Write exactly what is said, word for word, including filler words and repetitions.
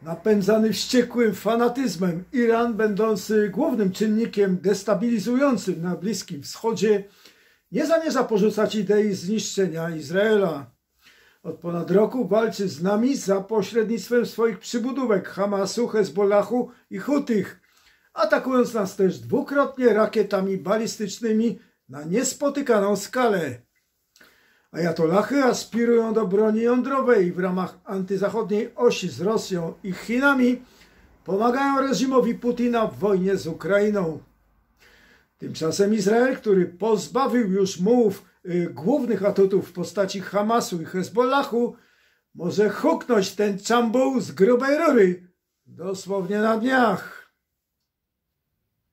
Napędzany wściekłym fanatyzmem, Iran, będący głównym czynnikiem destabilizującym na Bliskim Wschodzie, nie zamierza porzucać idei zniszczenia Izraela. Od ponad roku walczy z nami za pośrednictwem swoich przybudówek Hamasu, Hezbollahu i Hutych, atakując nas też dwukrotnie rakietami balistycznymi na niespotykaną skalę. Ajatolachy aspirują do broni jądrowej i w ramach antyzachodniej osi z Rosją i Chinami pomagają reżimowi Putina w wojnie z Ukrainą. Tymczasem Izrael, który pozbawił już mułów y, głównych atutów w postaci Hamasu i Hezbollahu, może huknąć ten czambuł z grubej rury dosłownie na dniach.